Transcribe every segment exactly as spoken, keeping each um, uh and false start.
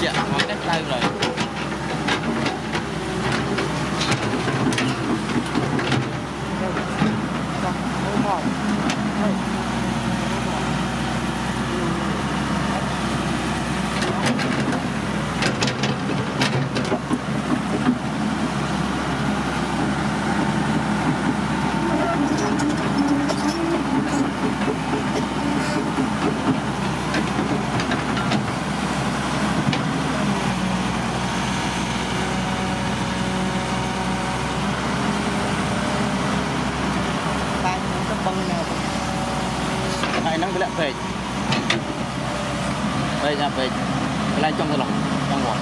chẹo nó cách đây rồi. Này nó bị lẹ về đây ra về lại trong cái lồng trong vỏ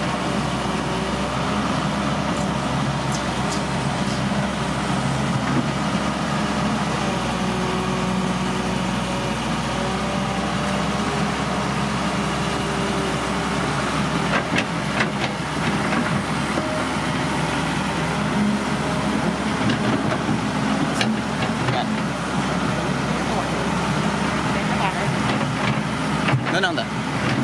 nó đang đấy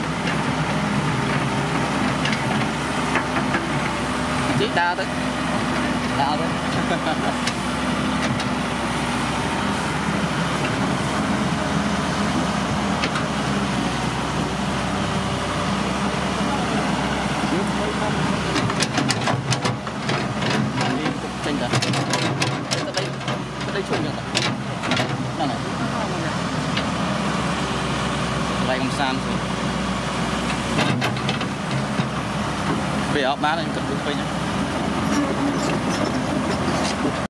chỉ đa đấy đa đấy tranh cả đây đây chung nhận này này đây không san về ốc má này cần đúng nhé.